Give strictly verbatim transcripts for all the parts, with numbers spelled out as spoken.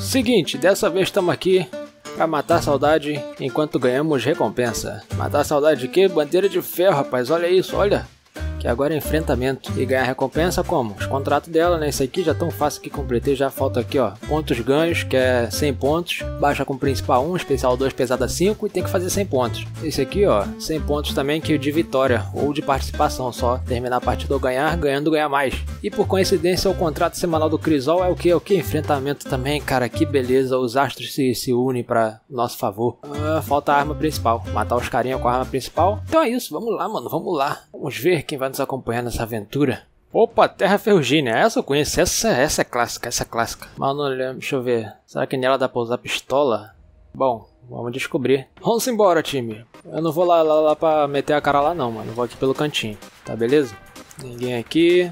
Seguinte, dessa vez estamos aqui pra matar a saudade enquanto ganhamos recompensa. Matar a saudade de quê? Bandeira de ferro, rapaz, olha isso, olha. Que agora é enfrentamento. E ganhar recompensa como? Os contratos dela, né? Esse aqui já tão fácil que completei, já falta aqui, ó. Pontos ganhos, que é cem pontos. Baixa com principal um, especial dois, pesada cinco e tem que fazer cem pontos. Esse aqui, ó, cem pontos também que é de vitória ou de participação só. Terminar a partida ou ganhar, ganhando ganhar mais. E por coincidência, o contrato semanal do Crisol é o que? É o que? Enfrentamento também, cara, que beleza. Os astros se, se unem pra nosso favor. Ah, falta a arma principal. Matar os carinha com a arma principal. Então é isso, vamos lá, mano, vamos lá. Vamos ver quem vai nos acompanhar nessa aventura. Opa, Terra Ferrugínea, essa eu conheço, essa, essa é clássica, essa é clássica. Mas não lembro, deixa eu ver, será que nela dá pra usar pistola? Bom, vamos descobrir. Vamos embora, time. Eu não vou lá, lá, lá pra meter a cara lá não, mano, eu vou aqui pelo cantinho, tá beleza? Ninguém aqui.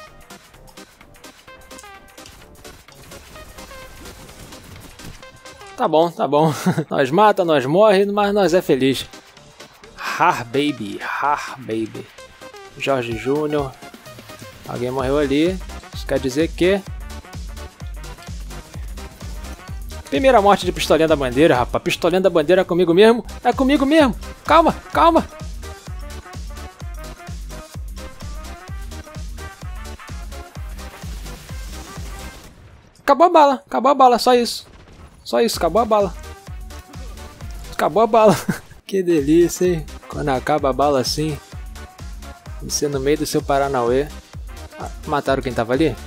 Tá bom, tá bom. Nós mata, nós morre, mas nós é feliz. Har Baby, Har Baby. Jorge Júnior. Alguém morreu ali. Isso quer dizer que... Primeira morte de Pistolinha da Bandeira, rapaz. Pistolinha da Bandeira é comigo mesmo? É comigo mesmo. Calma, calma. Acabou a bala, acabou a bala, só isso. Só isso, acabou a bala. Acabou a bala. Que delícia, hein? Quando acaba a bala assim. Você no meio do seu Paranauê. Ah, mataram quem tava ali?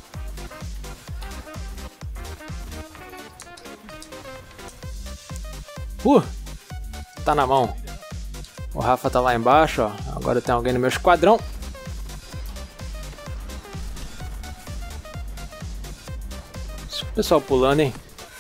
Uh! Tá na mão. O Rafa tá lá embaixo, ó. Agora tem alguém no meu esquadrão. O pessoal pulando, hein?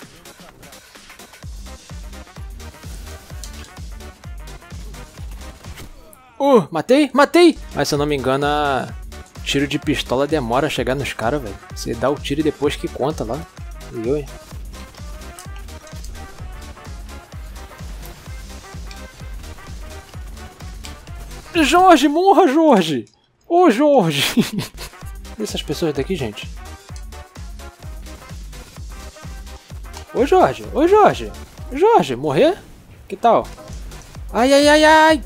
Uh, matei, matei! Mas se eu não me engano, a... tiro de pistola demora a chegar nos caras, velho. Você dá o tiro e depois que conta lá. E eu, hein? Jorge, morra, Jorge! Ô, Jorge! Essas pessoas daqui, gente. Ô, Jorge! Ô, Jorge! Jorge, morrer? Que tal? Ai, ai, ai, ai!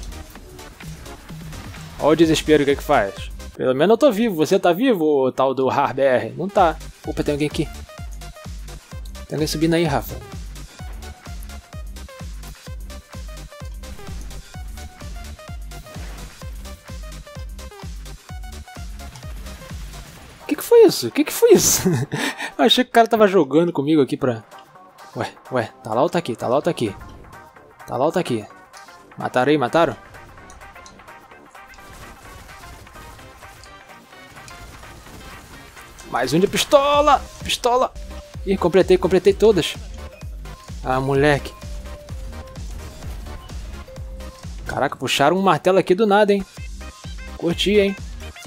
Olha o desespero que é que faz. Pelo menos eu tô vivo. Você tá vivo, o tal do Har B R? Não tá. Opa, tem alguém aqui. Tem alguém subindo aí, Rafa. O que que foi isso? O que que foi isso? Eu achei que o cara tava jogando comigo aqui pra... Ué, ué. Tá lá ou tá aqui? Tá lá ou tá aqui? Tá lá ou tá aqui? Mataram aí? Mataram? Mais um de pistola! Pistola! Ih, completei, completei todas. Ah, moleque. Caraca, puxaram um martelo aqui do nada, hein? Curti, hein?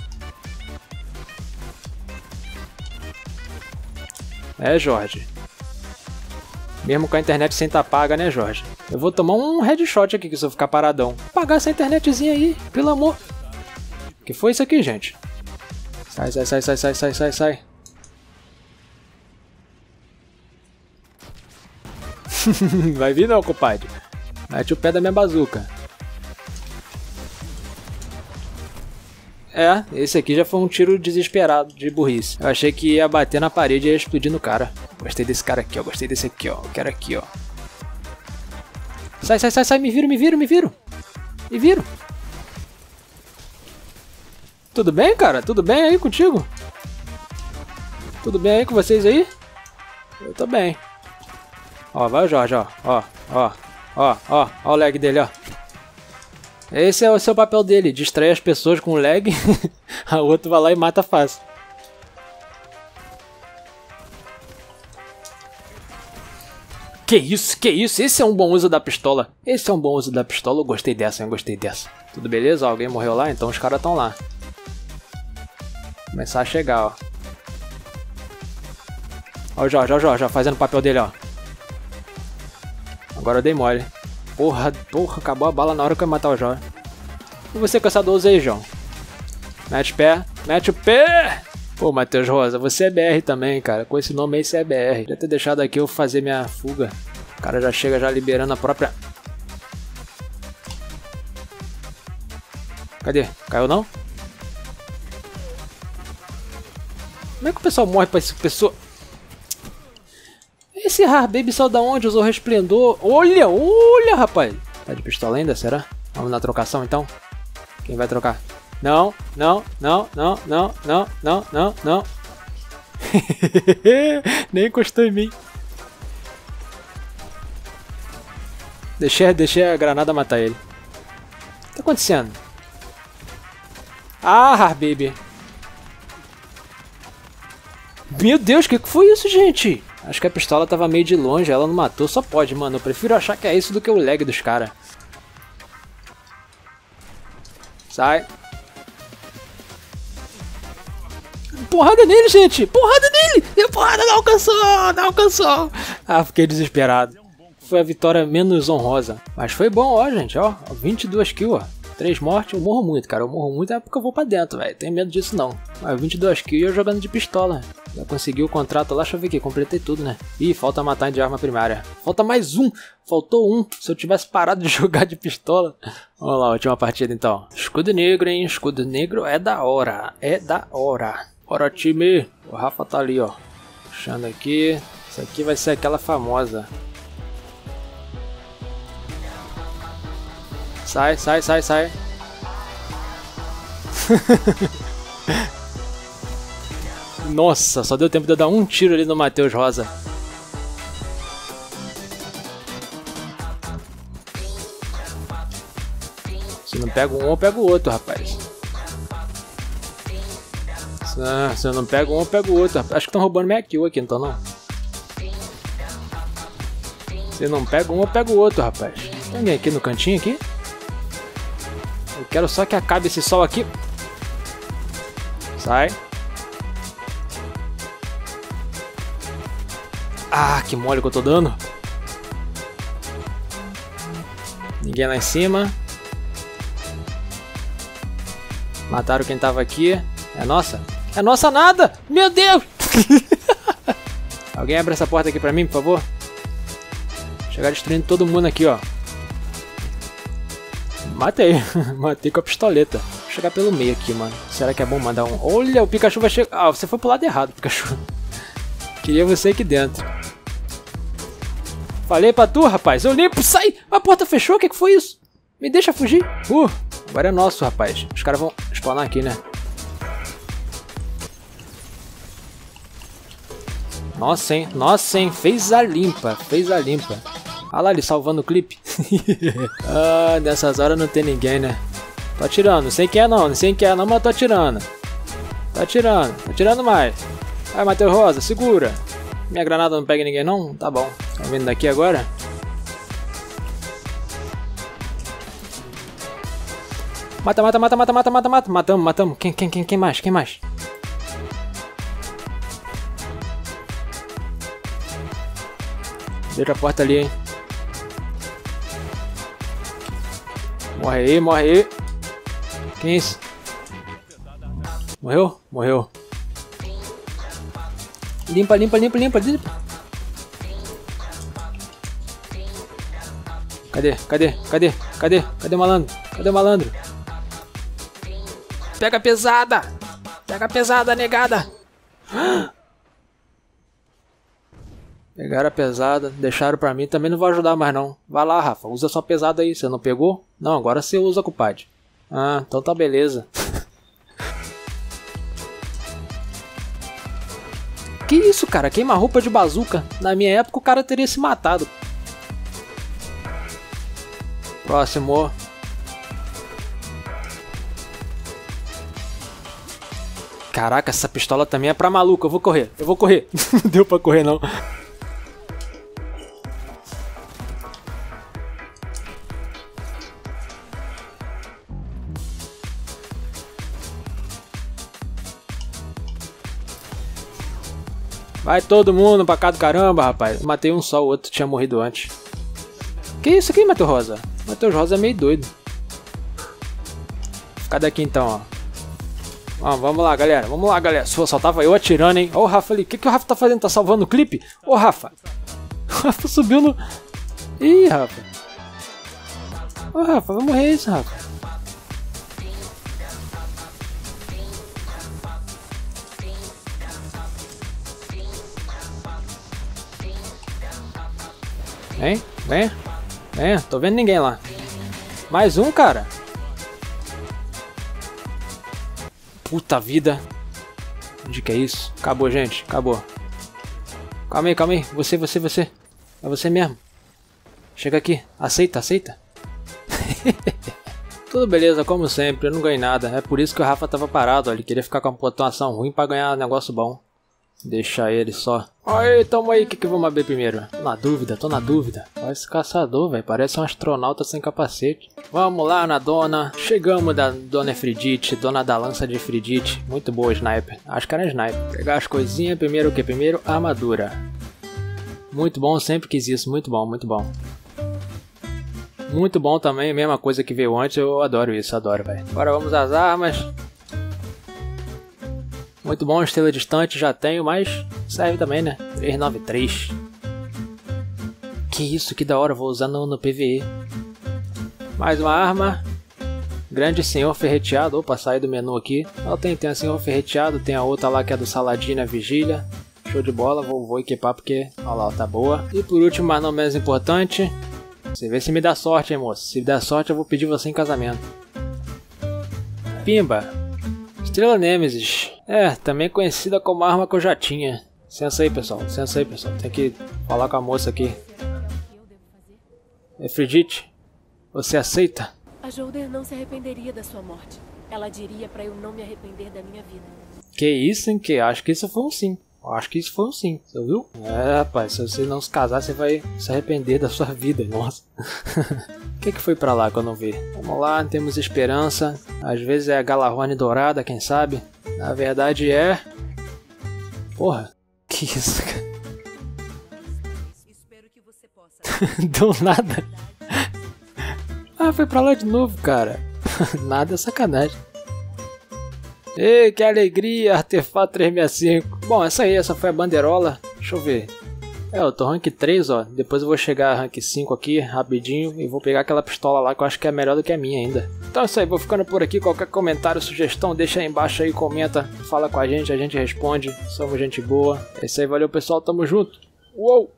É, Jorge. Mesmo com a internet sem tá paga, né, Jorge? Eu vou tomar um headshot aqui se eu ficar paradão. Pagar essa internetzinha aí, pelo amor. Que foi isso aqui, gente? Sai, sai, sai, sai, sai, sai, sai, sai. Vai vir não, compadre. Mete o pé da minha bazuca. É, esse aqui já foi um tiro desesperado de burrice. Eu achei que ia bater na parede e ia explodir no cara. Gostei desse cara aqui, ó. Gostei desse aqui, ó. Eu quero aqui, ó. Sai, sai, sai, sai. Me viro, me viro, me viro. Me viro. Tudo bem, cara? Tudo bem aí contigo? Tudo bem aí com vocês aí? Eu tô bem. Ó, vai o Jorge, ó. Ó, ó, ó, ó. Ó o lag dele, ó. Esse é o seu papel dele. Distrai as pessoas com lag. A outro vai lá e mata fácil. Que isso, que isso? Esse é um bom uso da pistola. Esse é um bom uso da pistola. Eu gostei dessa, eu gostei dessa. Tudo beleza? Ó, alguém morreu lá? Então os caras estão lá. Começar a chegar, ó. Ó o Jorge, ó o Jorge, ó, fazendo o papel dele, ó. Agora eu dei mole. Porra, porra, acabou a bala na hora que eu ia matar o Jorge. E você, caçador, usa aí, João. Mete o pé, mete o pé! Pô, Matheus Rosa, você é B R também, cara. Com esse nome aí você é B R. Podia ter deixado aqui eu fazer minha fuga. O cara já chega já liberando a própria... Cadê? Caiu não? Como é que o pessoal morre pra essa pessoa? Esse Harbaby saiu da onde? Usou resplendor. Olha, olha, rapaz. Tá de pistola ainda, será? Vamos na trocação então? Quem vai trocar? Não, não, não, não, não, não, não, não, não. Nem encostou em mim. Deixei, deixei a granada matar ele. O que tá acontecendo? Ah, Harbaby. Meu Deus, o que foi isso, gente? Acho que a pistola tava meio de longe, ela não matou. Só pode, mano. Eu prefiro achar que é isso do que o lag dos caras. Sai. Porrada nele, gente! Porrada nele! Deu porrada, não alcançou! Não alcançou! Ah, fiquei desesperado. Foi a vitória menos honrosa. Mas foi bom, ó, gente, ó. vinte e duas kills, ó. três mortes, eu morro muito, cara. Eu morro muito é porque eu vou pra dentro, velho. Tenho medo disso, não. Mas vinte e duas kills eu jogando de pistola. Já consegui o contrato lá, deixa eu ver aqui. Completei tudo, né? Ih, falta matar de arma primária. Falta mais um! Faltou um. Se eu tivesse parado de jogar de pistola. Vamos lá, última partida então. Escudo negro, hein? Escudo negro é da hora. É da hora. Bora, time. O Rafa tá ali, ó. Puxando aqui. Isso aqui vai ser aquela famosa. Sai, sai, sai, sai. Nossa, só deu tempo de eu dar um tiro ali no Matheus Rosa. Se não pega um, eu pego o outro, rapaz. Se eu não pego um, eu pego o outro. Acho que estão roubando minha kill aqui, então não. Se não pega um, eu pego o outro, rapaz. Tem alguém aqui no cantinho aqui? Eu quero só que acabe esse sol aqui. Sai. Ah, que mole que eu tô dando. Ninguém lá em cima. Mataram quem tava aqui. É nossa? É nossa nada! Meu Deus! Alguém abre essa porta aqui pra mim, por favor? Chegar destruindo todo mundo aqui, ó. Matei. Matei com a pistoleta. Vou chegar pelo meio aqui, mano. Será que é bom mandar um... Olha, o Pikachu vai chegar... Ah, você foi pro lado errado, Pikachu. Queria você aqui dentro. Falei pra tu, rapaz. Eu limpo, sai! A porta fechou, o que que foi isso? Me deixa fugir. Uh, agora é nosso, rapaz. Os caras vão spawnar aqui, né? Nossa, hein? Nossa, hein? Fez a limpa. Fez a limpa. Olha lá ele salvando o clipe. Ah, nessas horas não tem ninguém, né? Tô atirando. Não sei quem é não. Não sei quem é não, mas tô atirando. Tô atirando. Tô atirando mais. Vai, Matheus Rosa. Segura. Minha granada não pega ninguém não? Tá bom. Tá vindo daqui agora? Mata, mata, mata, mata, mata, mata, mata. Matamos, matamos. Quem, quem, quem, quem mais? Quem mais? Deixa a porta ali, hein? Morre aí, morre aí. Quem é isso? Morreu? Morreu. Limpa, limpa, limpa, limpa, limpa. Cadê? Cadê? Cadê? Cadê? Cadê o malandro? Cadê o malandro? Pega pesada! Pega pesada, negada! Pegaram a pesada, deixaram pra mim, também não vou ajudar mais não. Vai lá, Rafa, usa sua pesada aí, você não pegou? Não, agora você usa, compadre. Ah, então tá beleza. Que isso, cara? Queima roupa de bazuca. Na minha época o cara teria se matado. Próximo. Caraca, essa pistola também é pra maluco. Eu vou correr, eu vou correr. Não deu pra correr não. Vai todo mundo pra cá do caramba, rapaz. Matei um só, o outro tinha morrido antes. Que isso aqui, Matheus Rosa? Matheus Rosa é meio doido. Ficar daqui então, ó. Vamos, vamos lá, galera. Vamos lá, galera. Só, só tava eu atirando, hein. Ó o Rafa ali. O que, que o Rafa tá fazendo? Tá salvando o clipe? Ô, Rafa. O Rafa subiu no... Ih, Rafa. Ô, Rafa, vai morrer isso, Rafa. Vem, vem. Vem, tô vendo ninguém lá. Mais um, cara. Puta vida. Onde que é isso? Acabou, gente. Acabou. Calma aí, calma aí. Você, você, você. É você mesmo. Chega aqui. Aceita, aceita. Tudo beleza, como sempre. Eu não ganhei nada. É por isso que o Rafa tava parado. Ó. Ele queria ficar com uma pontuação ruim pra ganhar um negócio bom. Deixa ele só. Aí, tamo aí. O que que vamos abrir primeiro? Tô na dúvida, tô na dúvida. Olha esse caçador, velho. Parece um astronauta sem capacete. Vamos lá na dona. Chegamos da dona Efridite, dona da lança de Efridite. Muito boa sniper. Acho que era sniper. Pegar as coisinhas. Primeiro o que? Primeiro armadura. Muito bom, sempre quis isso. Muito bom, muito bom. Muito bom também. Mesma coisa que veio antes. Eu adoro isso, adoro, velho. Agora vamos às armas. Muito bom, estrela distante já tenho, mas serve também, né? trezentos e noventa e três. Que isso, que da hora, vou usar no, no P V E. Mais uma arma. Grande senhor ferreteado. Opa, saí do menu aqui. Ó, tem, tem a senhor ferreteado, tem a outra lá que é do Saladina Vigília. Show de bola, vou, vou equipar porque, ó lá, ó, tá boa. E por último, mas não menos importante, você vê se me dá sorte, hein, moço. Se der sorte, eu vou pedir você em casamento. Pimba. Estrela Nemesis. É, também conhecida como arma que eu já tinha. Licença aí, pessoal. Licença aí, pessoal. Tem que falar com a moça aqui. Efridite, você aceita? A Jolder não se arrependeria da sua morte. Ela diria pra eu não me arrepender da minha vida. Que isso, hein? Que acho que isso foi um sim. Eu acho que isso foi um sim. Você ouviu? É, rapaz. Se você não se casar, você vai se arrepender da sua vida. Nossa. O que que foi pra lá que eu não vi? Vamos lá, temos esperança. Às vezes é a Galahorn dourada, quem sabe? Na verdade é... Porra. Que isso, cara? Espero que você possa. Do nada. Ah, foi pra lá de novo, cara. Nada, é sacanagem. Ei, que alegria, artefato trezentos e sessenta e cinco. Bom, essa aí, essa foi a bandeirola. Deixa eu ver. É, eu tô rank três, ó. Depois eu vou chegar a rank cinco aqui, rapidinho. E vou pegar aquela pistola lá que eu acho que é melhor do que a minha ainda. Então é isso aí, vou ficando por aqui. Qualquer comentário, sugestão, deixa aí embaixo aí, comenta. Fala com a gente, a gente responde. Somos gente boa. É isso aí, valeu pessoal, tamo junto. Uou!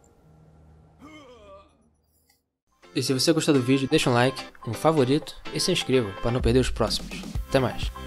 E se você gostou do vídeo, deixa um like, um favorito e se inscreva para não perder os próximos. Até mais.